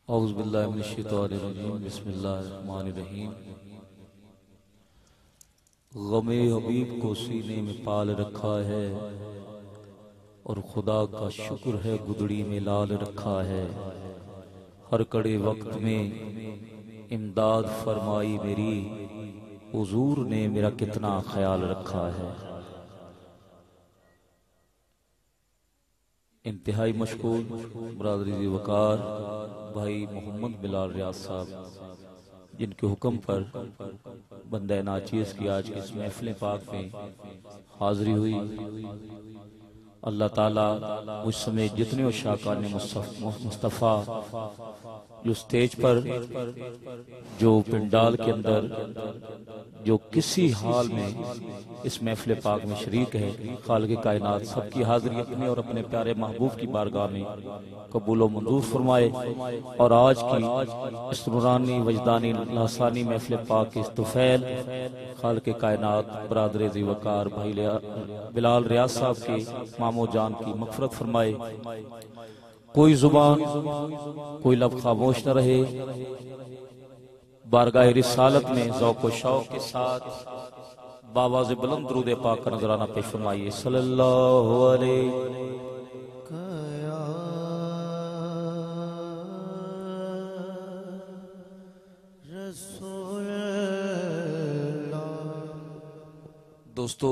اعوذ باللہ من الشیطان الرجیم بسم اللہ الرحمن الرحیم۔ غم حبیب کو سینے میں پال رکھا ہے اور خدا کا شکر ہے گدڑی میں لال رکھا ہے۔ ہر کڑے وقت میں امداد فرمائی میری، حضور نے میرا کتنا خیال رکھا ہے۔ انتہائی مشکور برادری ذی وقار بھائی محمد بلال ریاض صاحب، جن کے حکم پر بندہ ناچیز کی آج کی اس محفل پاک میں حاضری ہوئی۔ اللہ تعالیٰ مجھ سمیت جتنے اشاقان مصطفیٰ جو سٹیج پر، جو پنڈال کے اندر، جو کسی حال میں اس محفل پاک میں شریک ہے، خالق کائنات سب کی حاضری اپنے اور اپنے پیارے محبوب کی بارگاہ میں قبول و منظور فرمائے، اور آج کی اس نورانی وجدانی لاسانی محفل پاک کے استفیل خالق کائنات برادر ذی وقار بھائی بلال ریاض صاحب کے مامو جان کی مغفرت فرمائے۔ کوئی زبان کوئی لب خاموش نہ رہے، بارگاہ رسالت میں ذوق و شوق کے ساتھ بآواز بلند درود پاک کا نذرانہ پیش فرمائیے۔ صلی اللہ علیہ دوستو،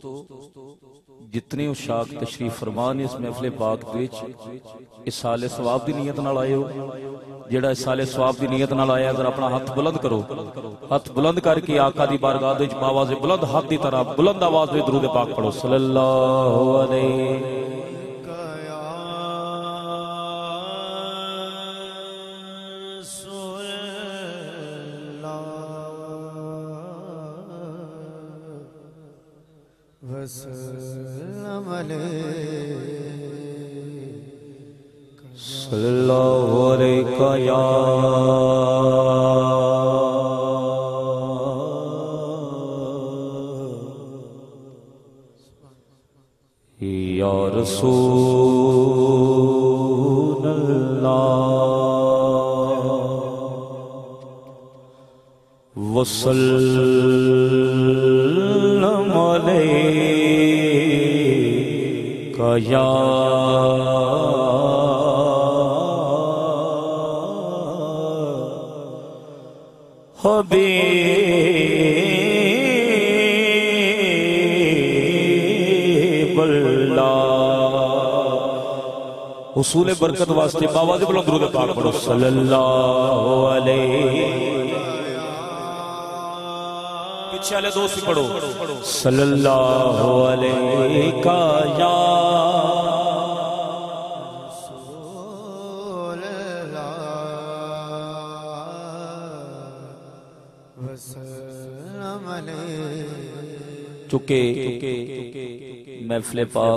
جتنے اشاق تشریف فرمان اس محفل پاک وچ اس سال ثواب دی نیت نال آئے ہو، جڑا اس سال ثواب دی نیت نال آیا ذرا اپنا ہاتھ بلند کرو، ہاتھ بلند کر کے آقا دی بارگاہ وچ باواز بلند ہاتھ دی طرح بلند آواز میں درود پاک پڑھو۔ صلی اللہ علیہ وسلم علیہ صلی اللہ علیہ یا رسول اللہ وسلم علیہ یا حبیب اللہ۔ حصول برکت واسطے باواز بلند درود پاک پڑھو۔ صلی اللہ علیہ، پیچھے والے دوست بھی پڑھو۔ صلی اللہ علیہ یا چونکہ محفل پاک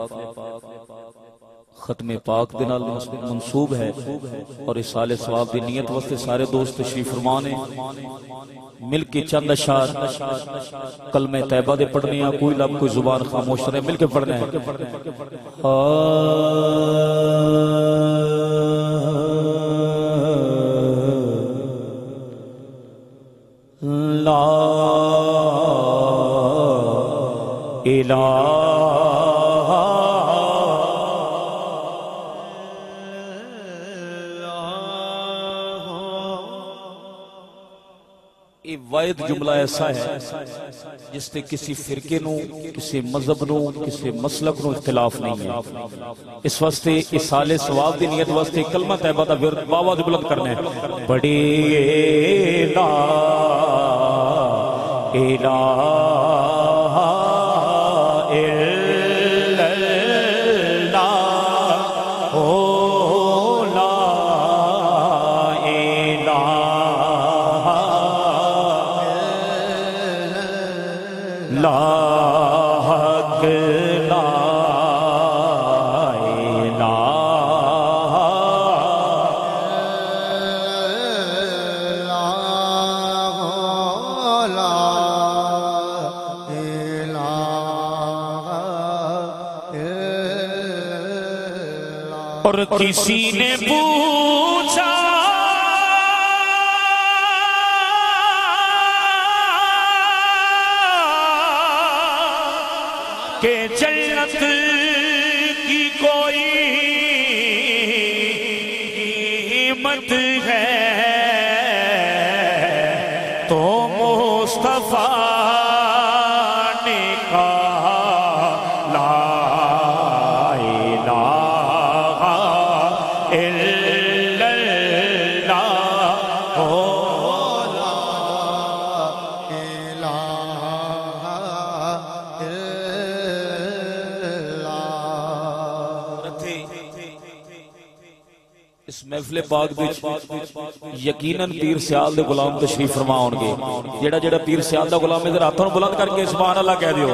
ختم پاک دے نال منصوب ہے اور اس سال ثواب دی نیت واسطے سارے دوست تشریف فرمانے مل کے چند اشعار کلمہ طیبہ دے پڑھنے ہیں، کوئی لب کوئی زبان خاموش رہے، مل کے پڑھنے ہیں۔ لا الہ یہ واحد جملہ ایسا ہے جس نے کسی فرقے نو، کسی مذہب نو، کسی مسلک نو اختلاف نہیں ہے۔ اس واسطے اس سال ثواب دی نیت واسطے کلمہ طیبہ دا ورد باواز بلند کرنے ہیں۔ بڑی لا الہ اور کسی نے پوچھا جنت کی کوئی قیمت ہے تو مصطفیٰ نے کہا لا الہ الا اللہ اس محفل پاک وچ یقیناً پیر سیال دے غلام تشریف فرما ہون گے جیڑا جیڑا پیر سیال دا غلام ادھر ہاتھوں بلند کر کے سبحان اللہ کہہ دیو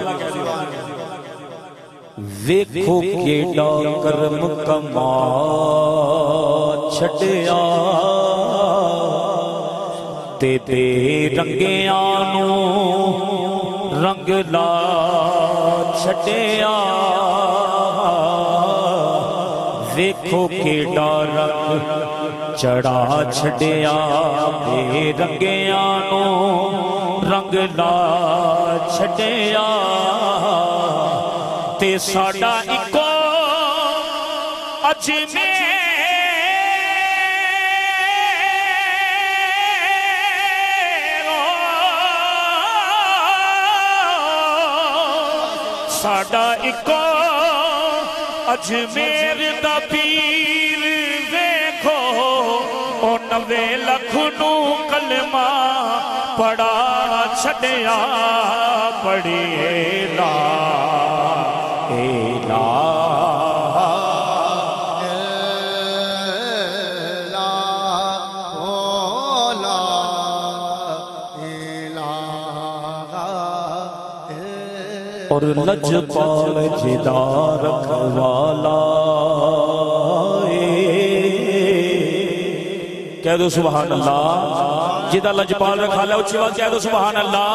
ویکھو کیڑا کرم کمال چھڈیا تے رنگیاں نو رنگ لا چھڈیا ویکھو کیڑا رنگ چڑھا چھڈیا تے رنگیاں نو رنگ لا چھڈیا تے ساڈا اکو اجمیر ساڈا اکو اجمیر دا پیر ویکھو او 90 لکھ نو کلمہ پڑھا چھڈیا پڑھی لا الہ اور لجپال جدا رکھوالا کہہ دو سبحان اللہ جدا لجپال رکھوالا اچھی بات کہہ دو سبحان اللہ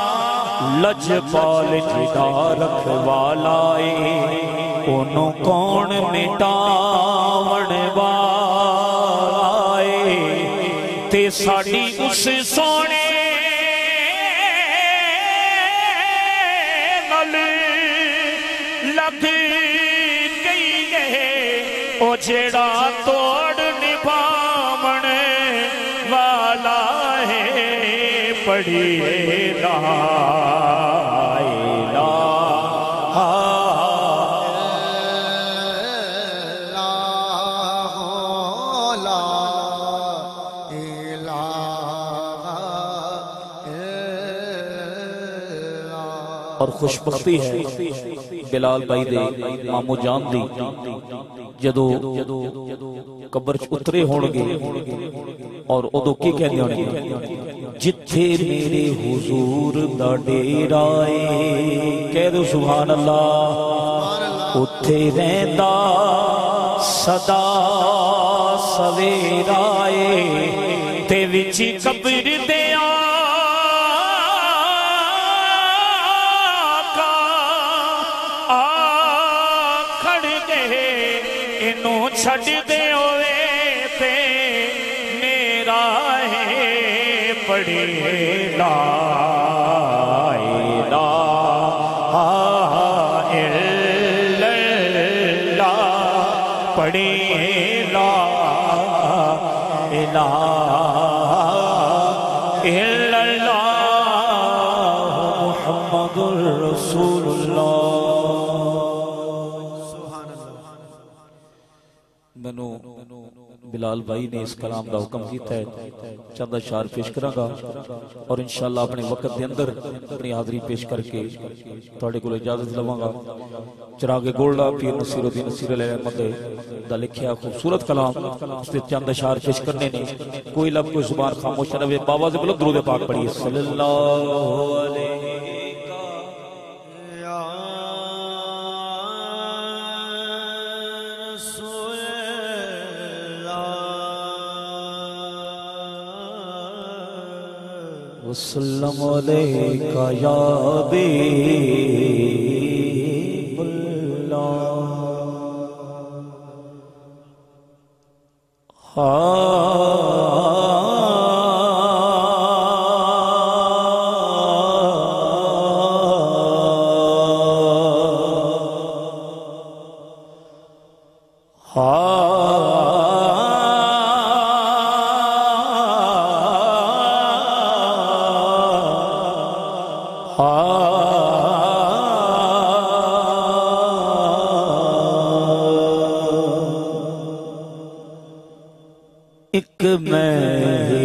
لجپال جدا رکھوالا انہوں کون مٹاون والائے تے ساڑی اس سونے لگ گئی ہے او جیڑا توڑ نبھاون والا ہے پڑھی لا الہ اور خوش بختی ہے بلال بھائی دے مامو جان دی جدو قبر اترے ہونگے اور ادو کی کہنے ہونگے جتھے میرے حضور دا ڈیرائے کہہ دو سبحان اللہ اتھے رہندا صدا سویرائے تے وچی قبر دے چھڑ دے ہوئے پہ میرا ہے پڑھی لا الہ الا اللہ پڑھی لا الہ الا اللہ محمد رسول اللہ منو بلال بھائی نے اس کلام دا حکم کیتا ہے چند اشعار پیش کروں گا اور انشاءاللہ اپنے وقت دے اندر اپنی حاضری پیش کر کے تھوڑے کو اجازت لواں گا چراغ گولڈا پیر نصیر الدین نصیر علیہ احمد دا لکھیا خوبصورت کلام اس نے چند اشعار پیش کرنے نے کوئی لب کوئی زبان خاموش نہ رہے بابا سے بلند درود پاک پڑھیے صلی اللہ علیہ وسلم علیکہ یا حبیب اللہ ایک میں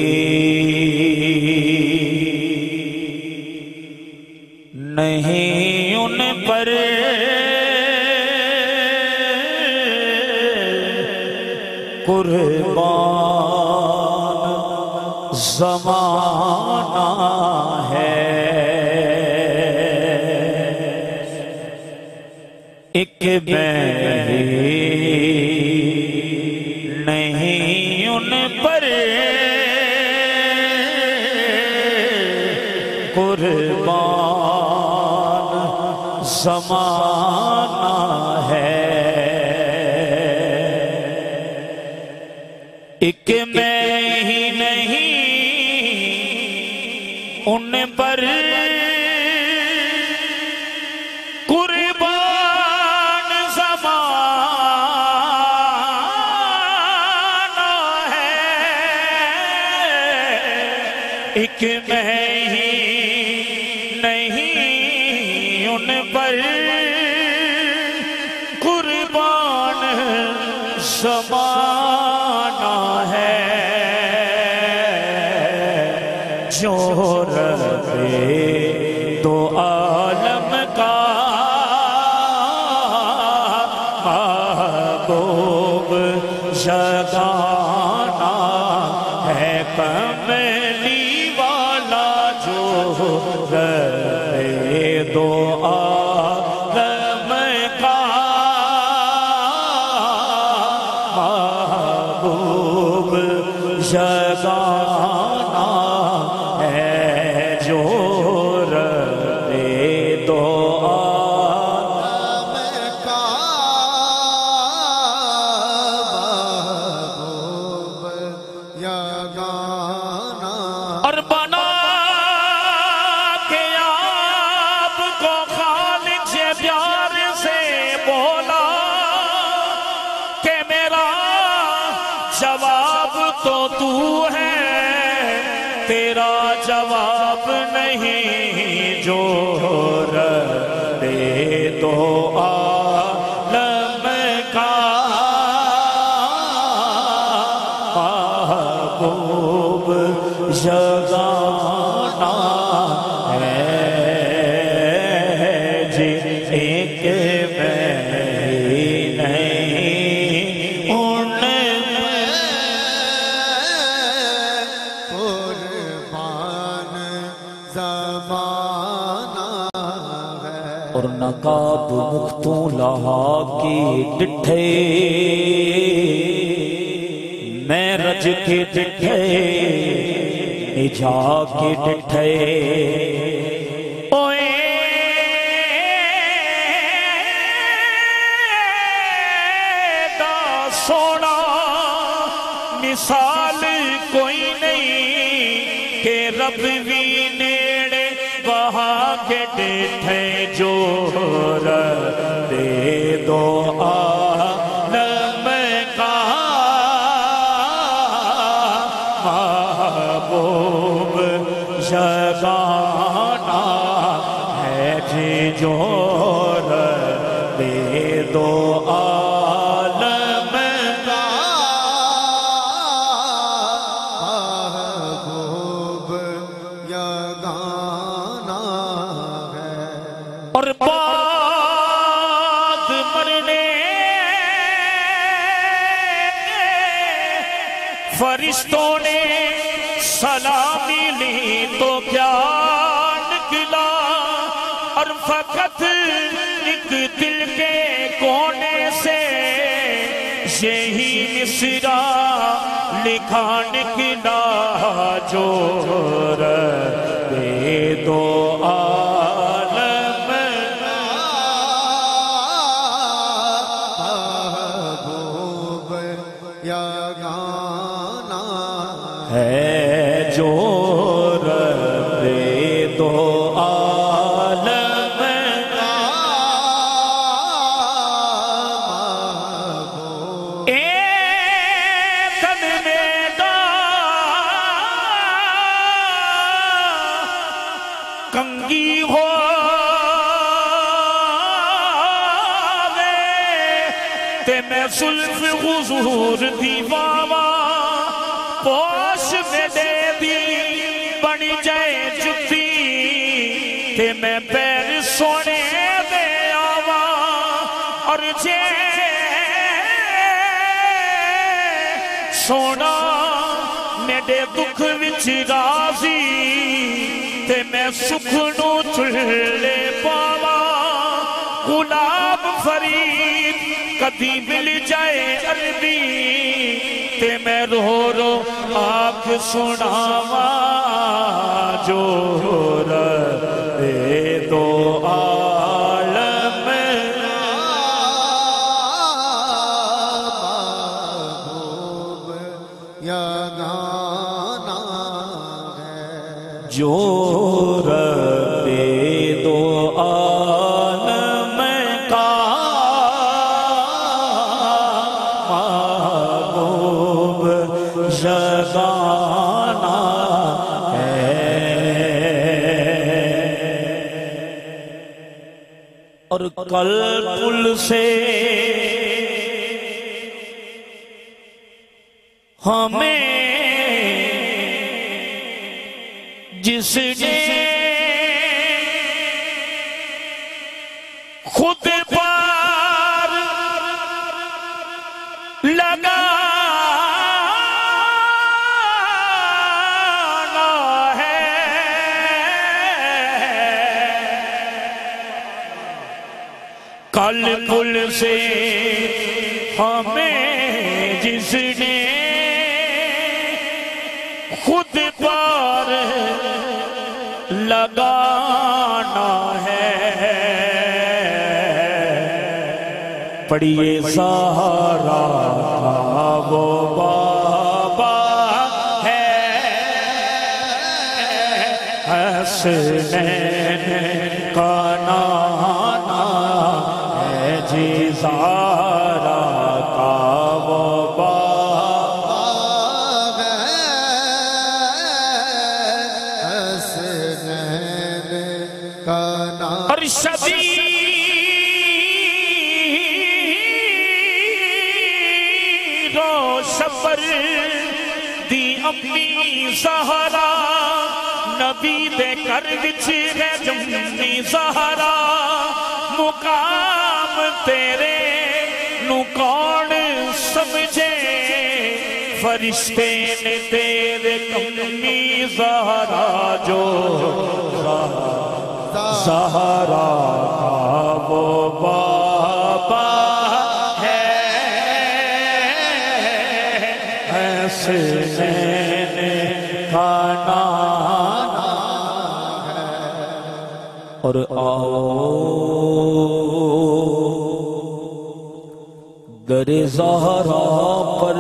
نہیں ان پر قربان زمانہ ہے، ایک میں نہیں ان پر قربان زمانہ ہے، ایک میں ہی نہیں ان پر قربان زمانہ ہے، ایک میں ہی نہیں ان پر قربان زمانہ ہے، جو رب دو عالم کا محبوب جگانا ہے، کملی والا جو رب دو عالم کا محبوب جگانا ہے، جو رب دو عالم کا محبوب یگانہ، اور بنا کے آپ کو خالق سے پیار سے بولا کہ میرا جواب تو تو ہے، تیرا جواب نہیں، جو رب دو عالم کا محبوب جگانا ہے، جی ایک میں نہیں ان قربان زمانہ ہے، اور نقاب مختوں لہا کی ڈٹھے میں رج کے ڈٹھے نجا کے ڈٹھے اوئے دا سونا مثال کوئی نہیں کہ رب بھی نیڑے وہاں کے ڈٹھے، جو رب دو عالم کا محبوب جگانا ہے، جی جو رب دو عالم کا محبوب یگانہ ہے، اور بعد مرنے فرشتوں نے سلامی لی تو کیا نکلا، اور فقط ایک دل کے کونے سے یہی مصرع لکھا نکلا، جو رب دو عالم محبوب یگانہ ہے، جو رب دو عالم کا محبوب ایک تن میں دا کنگی ہو تے میں زلف حضور دی واوا پوش میں دے دی بنی جائے جتی تے میں پیر سونے دے آوا اور جے سونا میرے دکھ وچ راضی تے میں سکھنو چلے پاوا غلام فرید کدی مل جائے عربی تے میں رو رو آنکھ سناوا جو رہے دو عالم محبوب یا گانا ہے جو رہے دو عالم کا محبوب جگانا ہے اور کل پل سے ہمیں جس نے خود پر لگانا ہے کل پل سے ہمیں جس نے خود پر لگانا ہے پڑھیے سہارا کا وہ بابا ہے حسنین کا نانا ہے جی زہرا کا وہ بابا حسنین کا نام اور شبیر و شبر دی امی زہرا نبی دے کر وچ ہے جمنی زہرا مقام تیرے نو کون سمجھے فرشتے نے تیرے کمی زہرا جو زہرا کا وہ بابا ہے حسنین کا نانا ہے اور آؤ در زہرا پر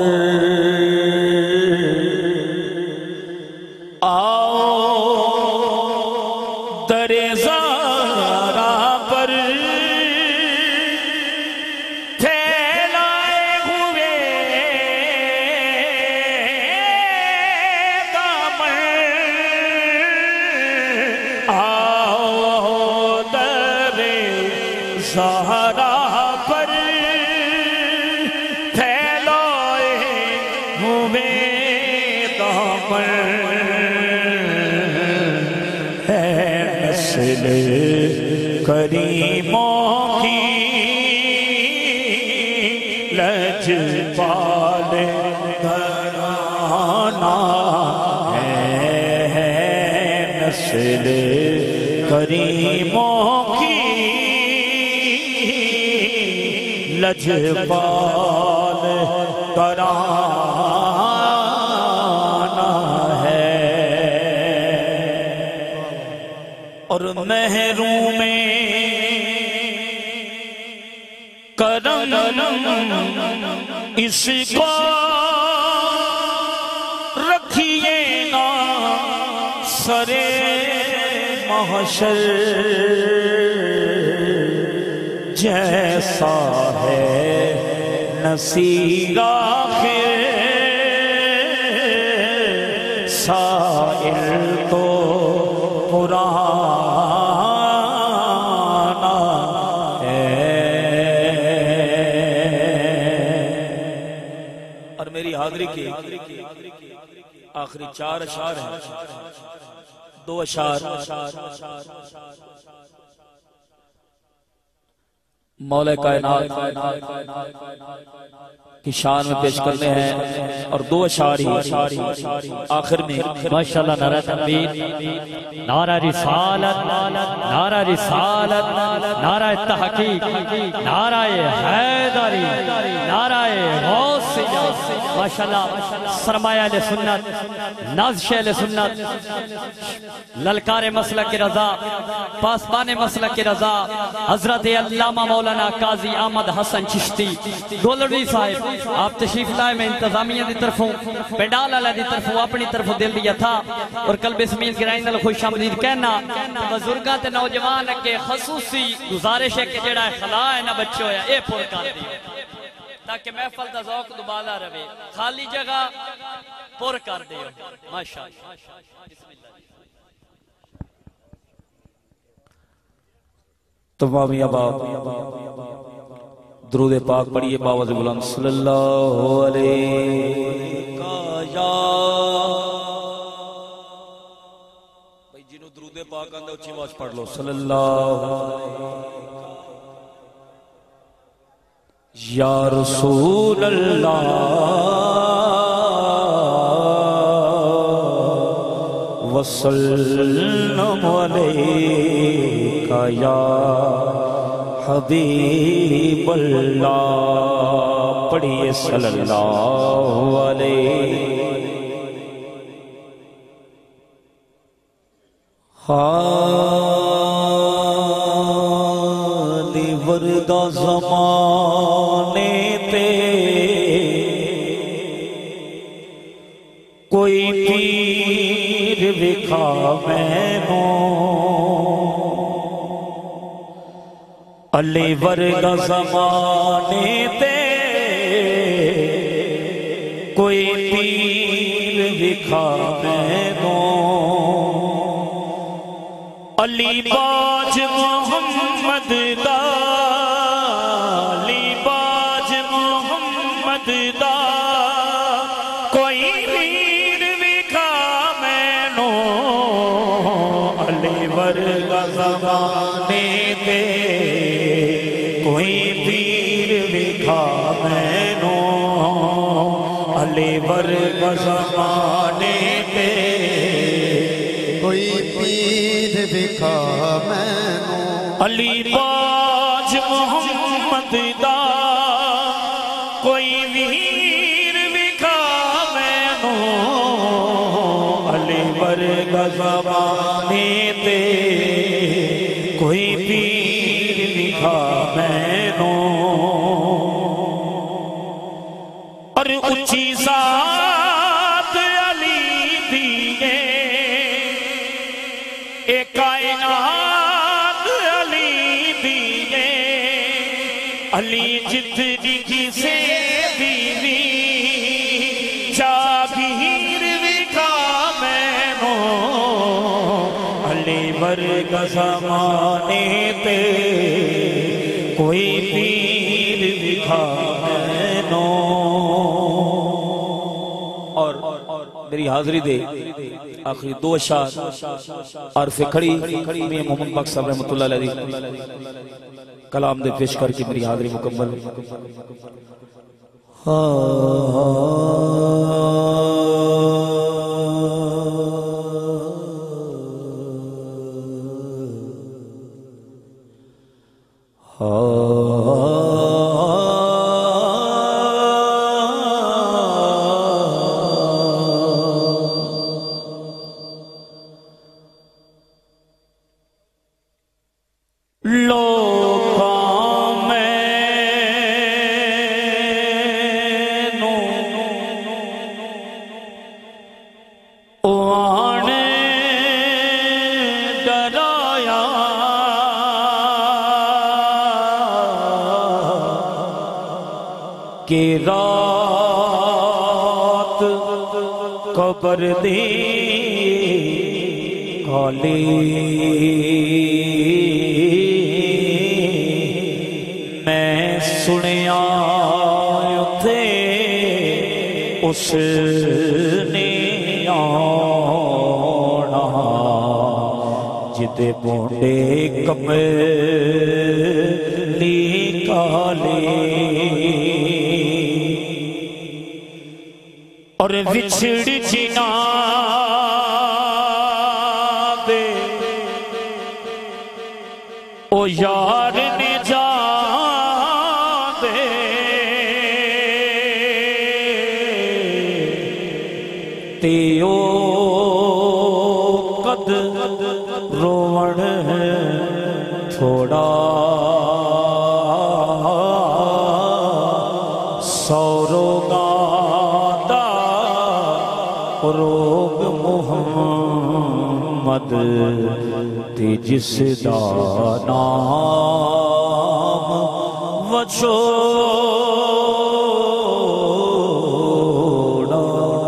در زہرا پر پھیلائے ہوئے دامن آؤ در زہرا پر پھیلائے ہوئے دامن نسل کریموں کی لجپال گھرانا ہے نسل کریموں کی لجپال گھرانا ہے اور محروم کرم اس کو رکھیے نا سرے محشر جیسا ہے نصیر آخر سائل تو پرانا ہے اور میری حاضری کی آخری 4 اشعار ہیں. 2 اشعار مولا کائنات کی شان میں پیش کرنے ہیں اور 2 اشعار ہی آخر میں. ماشاءاللہ نعرہ تکبیر، نعرہ رسالت، نعرہ رسالت، نعرہ تحقیق، نعرہ حیدری، نعرہ غوثیہ. ماشاءاللہ سرمایہ اہل سنت، نازش اہل سنت، للکار مسلک رضا، پاسبان مسلک رضا حضرت علامہ مولانا قاضی احمد حسن چشتی گولڑوی صاحب. آپ تشریف لائے، میں انتظامیہ دی طرفوں پینڈال اللہ دی طرفوں اپنی طرفوں دل دیا تھا اور قلب اسمیل گرائن دل خوش آمدید کہنا. بزرگاں تے نوجوان کے خصوصی گزارش ہے کہ جڑا خلا ہے نا بچوں ہے اے پور کر دی تاکہ محفل دا ذوق دوبالا رہے، خالی جگہ پور کر دیو. ماشاءاللہ بسم اللہ. تمام احباب درود پاک پڑھیے باوز غلام صلی اللہ علیہ یا بھائی جنہوں درود پاک آندھا اچھی آواز پڑھ لو. صلی اللہ یا رسول اللہ وسلم علیکہ یا حبیب اللہ. پڑھیے صلی اللہ علیہ. حالی وردہ زمانے تے کوئی پیر وکھا مینوں، علی ورگا زمانے تے کوئی پیر وکھا مینوں، علی باج محمد دا، علی باج محمد دا کوئی پیر وکھا مینوں، علی ورگا زمانے تے کوئی پیر وکھا مینوں، علی ورگا زمانے تے کوئی پیر وکھا مینوں، علی باج محمد دا کوئی ویر وکھا مینوں، علی ورگا زمانے تے کوئی پیر وکھا مینوں. اور اچھی ذات علی دیئے اے کائنات علی دیئے، علی جتنی کسے بیوی جاگیر وکھا مینوں، علی ورگا زمانے تے کوئی پیر وکھا مینوں. اور میری حاضری دے آخری 2 اشعار عرف کھڑی میاں محمد پاک صاحب رحمۃ اللہ علیہ کلام دے پیش کر کے میری حاضری مکمل. کہ رات قبر دی کالی میں سنیا اتھے اس اس نے آنا جدے بونڈے کملی کالے اور وچھڑ جنا دے او یار نے جا دے تیو قد روڑ تھوڑا سوروگا روگ محمد تے جس دا نام وچھوڑا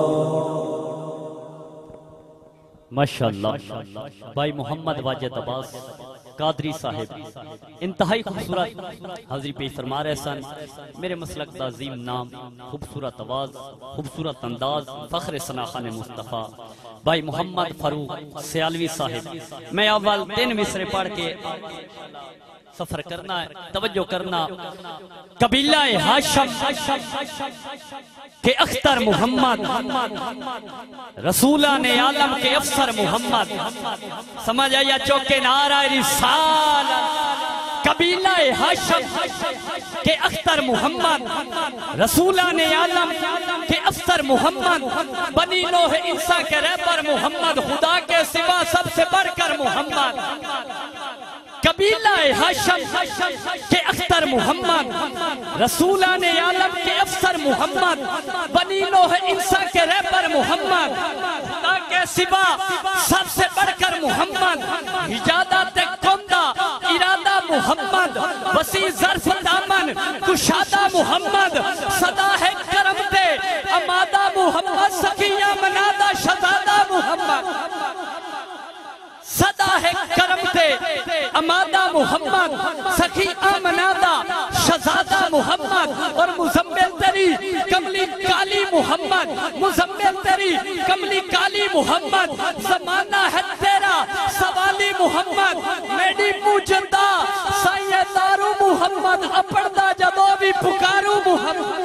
ماشاءاللہ بھائی محمد واجد عباس قادری صاحب انتہائی خوبصورت حاضری پیش فرما رہے سن میرے مسلک دا عظیم نام خوبصورت آواز خوبصورت انداز فخر ثناخان مصطفیٰ بھائی محمد فاروق سیالوی صاحب میں اول 3 مصرے پڑھ کے سفر کرنا ہے توجہ کرنا قبیلہ ہاشم کے اختر محمد رسولان عالم کے افسر محمد سمجھ آیا چوکے نعرہ رسالت قبیلہ ہاشم کے اختر محمد رسولان عالم کے افسر محمد بنی نوح انسان کے رہبر محمد خدا کے سوا سب سے بڑھ کر محمد قبیلہ ہاشم کے اختر محمد رسولان عالم کے افسر محمد بنی نوح انسان کے رہبر محمد خدا کے سوا سب سے بڑھ کر محمد حجادت کندہ ارادہ محمد وسیع ظرف دامن کشادہ محمد صدا ہے کرم دے امادہ محمد سکیہ منادہ شہزادہ محمد صدا ہے کرم دے امادہ محمد سخی آمنادہ شہزادہ محمد اور مزمل تری کملی کالی محمد مزمل تری کملی کالی محمد زمانہ ہے تیرا سوالی محمد میڈی موجندہ سائیں دارو محمد اپردہ جدو بھی پکارو محمد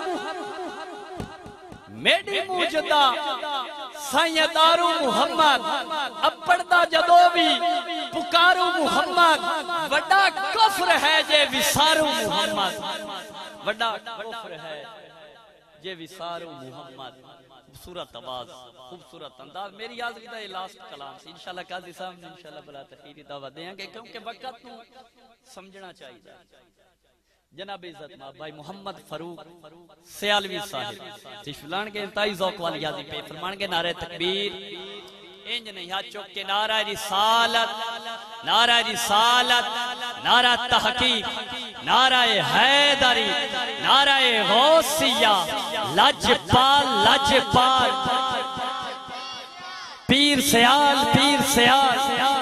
میڈی موجندہ سائیں دارو محمد اپردہ جدو بھی پکارو محمد وڈا کفر ہے جے وسارو محمد وڈا کفر ہے جے وسارو محمد خوبصورت آواز خوبصورت انداز میری آزگی دا یہ لاسٹ کلام سی انشاءاللہ قاضی صاحب نے انشاءاللہ بلا تخیری دعوت دیں گے کیونکہ وقت نو سمجھنا چاہیے جناب عزت ماں بھائی محمد فاروق سیالوی صاحب تشفلان کے انتہائی ذوق والی یادی پہ فرمان کے نعرہ تکبیر انج نہیں ہاتھ چوک کے نعرہ رسالت نعرہ رسالت نعرہ تحقیق نعرہ حیدری نعرہ غوثیہ لجپال لجپال پیر سیال